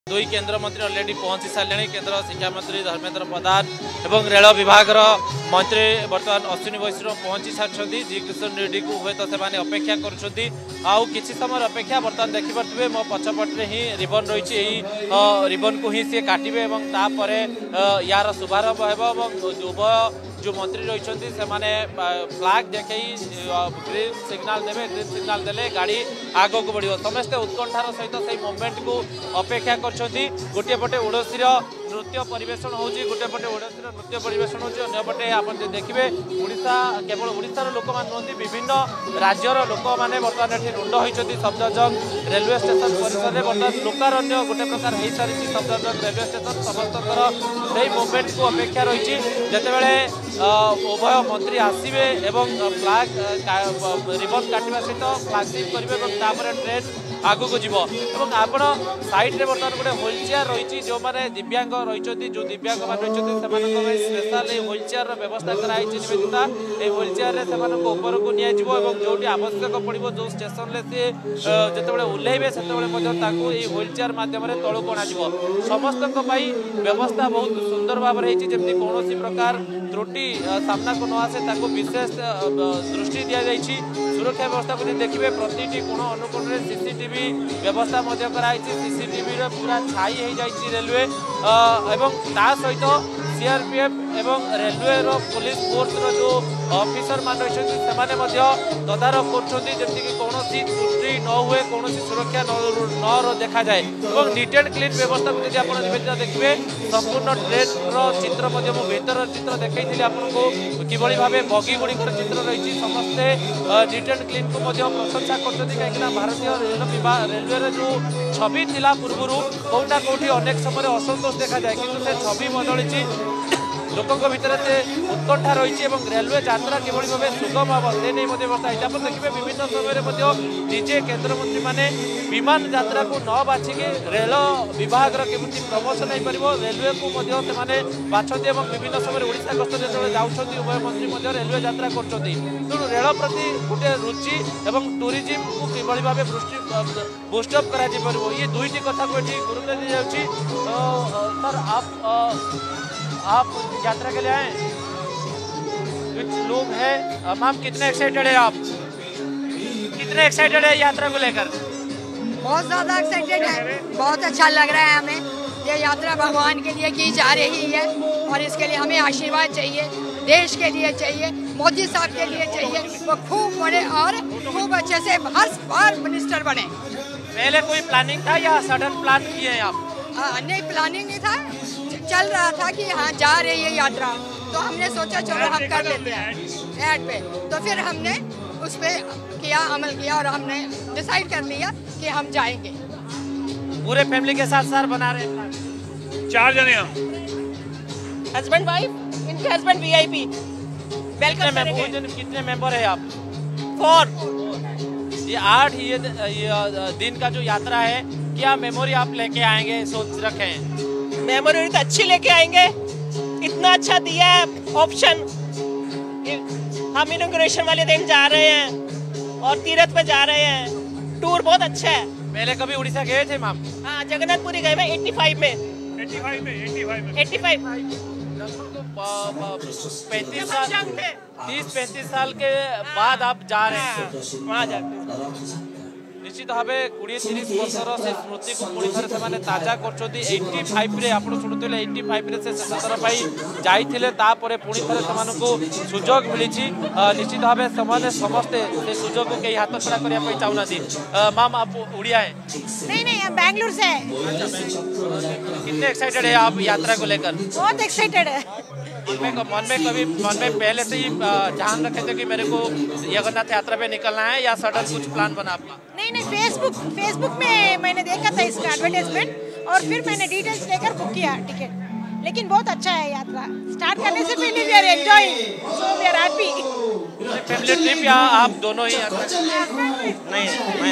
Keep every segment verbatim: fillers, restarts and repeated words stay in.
दुई केन्द्र मंत्री अलरेडी पहुंची सारे केन्द्र शिक्षा मंत्री धर्मेन्द्र प्रधान और रेल विभाग मंत्री बर्तमान अश्विनी वैष्णव पहुंची सारी जी किशन रेड्डी को हुए तो से अपेक्षा कर समय अपेक्षा बर्तमान देखिपे मो पछपटे ही रिबन रही रिबन को ही सी काटे और यार शुभारंभ हो उभय जो मंत्री रही फ्लैग देखे ग्रीन सिग्नाल देवे ग्रीन सिग्नाल देले गाड़ी आग को बढ़ समस्ते उत्कंठार सहित से मोमेंट को अपेक्षा कर गोटे पटे ओडिसी नृत्य परिवेशन हो गोटे पटे ओडिसी नृत्य परिवेशन होपटे आप देखिए ओडिशा केवल ओडिशार लोक नुहति विभिन्न राज्यर लोक मैंने बर्तमान ये रुंड होती सफदरजंग रेलवे स्टेशन परिसर में बर्तमान लोकारण्य गोटे प्रकार हो सारी सफदरजंग रेलवे स्टेशन समस्त से मुवमेंट को अपेक्षा रही जितेबाला उभय मंत्री आसवे एवं फ्लैग रिबन काटा सहित फ्लैगशिप करेंगे ट्रेन आग को जीव आप साइड में बर्तमान गोटे व्हील चेयर रही जो मैंने दिव्यांग रही जो दिव्यांग मान रही स्पेशल व्हील चेयर व्यवस्था कराई निवेदिता ये व्हील चेयर से ऊपर को जो आवश्यक पड़ो जो स्टेशन से जिते ओह्लैबे से व्हील चेयर मध्यम तलू अणा समस्त व्यवस्था बहुत सुंदर भाव में जमी कौन प्रकार त्रुटि सामना को न आसे विशेष दृष्टि दि जाएगी सुरक्षा व्यवस्था को देखिए प्रति कोण अनुकोण में सीसीटीवी व्यवस्था सीसीटीवी पूरा छाई हो जाए रेलवे एवं ता सहित सीआरपीएफ एवं रेलवे रो पुलिस फोर्स रो जो ऑफिसर मान रही से तदारख करमती कौन त्रुटि न हुए कौन सुरक्षा न देखा जाए और नीट एंड क्लीन व्यवस्था को आप निवेदित देखिए संपूर्ण ट्रेन चित्र भीतर चित्र देखी आपको किभली भाव बगी गुड़िकर चित्र रही समस्ते नीट एंड क्लीन को प्रशंसा कर कहीं भारतीय रेल विभाग रेलवे जो छवि थिला पूर्व कौटा कौटी अनेक समय असंतोष देखा जाए कि से छवि बदली लोकों भितर से उत्कंठा रही रेलवे यात्रा किभली भाव सुगम हम से नहीं व्यवस्था आप देखिए विभिन्न समय निजे केन्द्र मंत्री मैंने विमान यात्रा को न बाछिकी रेल विभाग केमती प्रमोशन हो पार रेलवे को बाछती विभिन्न समय ओडिशा गस्त जो जाऊँच उभय मंत्री रेलवे यात्रा कर तेणु रेल प्रति गोटे रुचि और टूरिज्म को किभली भाव बुस्टअप कर ये दुईटी कथा को ये गुरुत्व दी जाऊँगी सर आप आप यात्रा के लिए आए कुछ लोग हैं मैम कितने एक्साइटेड है आप कितने एक्साइटेड है यात्रा को लेकर बहुत ज़्यादा एक्साइटेड है बहुत अच्छा लग रहा है हमें ये यात्रा भगवान के लिए की जा रही है और इसके लिए हमें आशीर्वाद चाहिए देश के लिए चाहिए मोदी साहब के लिए चाहिए वो खूब बढ़े और खूब अच्छे से हर बार मिनिस्टर बने। पहले कोई प्लानिंग था या सडन प्लान किए हैं आप? नहीं प्लानिंग नहीं था चल रहा था कि हाँ जा रही है यात्रा तो हमने सोचा चलो हम कर लेते हैं ऐड पे तो फिर हमने उस पर किया अमल किया और हमने डिसाइड कर लिया कि हम जाएंगे। पूरे फैमिली के साथ सर बना रहे हैं चार जने हम हस्बैंड वाइफ इनके हस्बैंड वीआईपी वेलकम। कितने मेंबर है आप? फोर। ये आठ ये, ये दिन का जो यात्रा है क्या मेमोरी आप लेके आएंगे सोच रखे हैं? मेमोरी तो अच्छी लेके आएंगे इतना अच्छा दिया है ऑप्शन हम इनॉग्रेशन वाले दिन जा रहे हैं और तीरथ पे जा रहे हैं टूर बहुत अच्छा है। पहले कभी उड़ीसा गए थे मैम? हाँ जगन्नाथपुरी गए मैं पचासी में पचासी में पचासी पैंतीस साल तीस पैंतीस साल के बाद आप जा रहे हैं वहाँ जाते निश्चित भाव कोड़े तीस वर्षर से स्मृति को पुणी थे से ताजा कर एट्टी फाइव रे आप शुणुले एट्टी फाइव रे से शेषर जाते पुणी थे से सुजोग मिली निश्चित भाव से समस्ते से सुजोग को कहीं हाथ छड़ा करने चाहूना मैम आप उड़िया है? नहीं नहीं हम बैंगलोर से हैं। कितने एक्साइटेड है आप यात्रा को लेकर? बहुत एक्साइटेड है। मन में मन में कभी मन में पहले से ही ध्यान रखे थे कि मेरे को जगन्नाथ यात्रा पे निकलना है या सडन कुछ प्लान बना आपका? नहीं नहीं फेसबुक फेसबुक में मैंने देखा था इसका एडवर्टाइजमेंट और फिर मैंने डिटेल्स लेकर बुक किया टिकट लेकिन बहुत अच्छा है यात्रा स्टार्ट करने से पहले we are enjoying so we are happy. Family trip या आप दोनों ही यात्रा? नहीं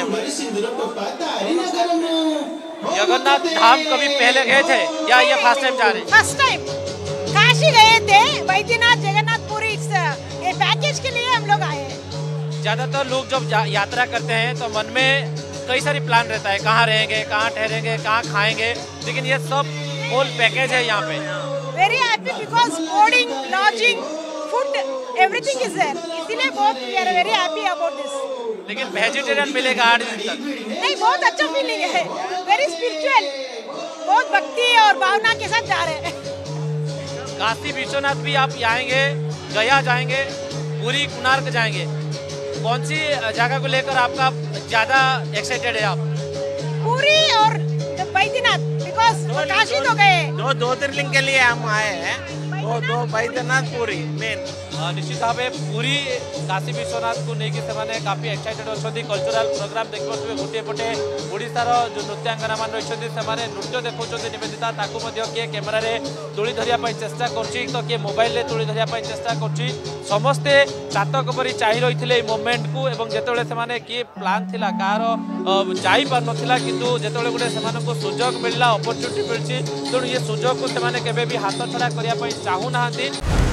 जगन्नाथ धाम कभी पहले गए थे या ये फर्स्ट टाइम जा रहे हैं? फर्स्ट टाइम काशी गए थे वैद्यनाथ जगन्नाथपुरी ये पैकेज के लिए हम लोग आए हैं। ज्यादातर लोग जब यात्रा करते हैं तो मन में कई सारी प्लान रहता है, कहाँ रहेंगे, कहाँ ठहरेंगे, कहाँ खाएंगे, लेकिन ये सब होल पैकेज है यहाँ पे। Very happy because boarding, lodging, food, everything is there, इसीलिए बहुत we are very happy about this. लेकिन वेजिटेरियन मिलेगा आठ दिन तक? नहीं, बहुत अच्छा फीलिंग है, वेरी स्पिरिचुअल, बहुत भक्ति और भावना के साथ जा रहे हैं। काशी विश्वनाथ भी आप आएंगे, गया जाएंगे, पूरी कोणार्क जाएंगे, कौन सी जगह को लेकर आपका ज्यादा एक्साइटेड है आप? पूरी और बैद्यनाथ, बिकॉज काशी तो गए, दो दो ज्योतिर्लिंग के लिए हम आए हैं, दो दो बैद्यनाथ पूरी मेन। निश्चित भाव पूरी काशी विश्वनाथ को लेकिन से काफी एक्साइटेड अच्छा कल्चरल प्रोग्राम देखिए। गोटे पटे ओडार जो नृत्यांगना मान रही से नृत्य देखा निवेदिता किए कैमेरा तुली धरिया चेष्टा कर तो किए मोबाइल में तुली धरिया चेष्टा कर समस्ते चातक परी चाह रही मोमेंट को जिते से किए प्लान थिला कार जाई पार नथिला किंतु जिते गोटे से सुजोग मिलला अपॉर्चुनिटी मिली तेणु ये सुजोग को से हाथ छड़ा करने चाहूना।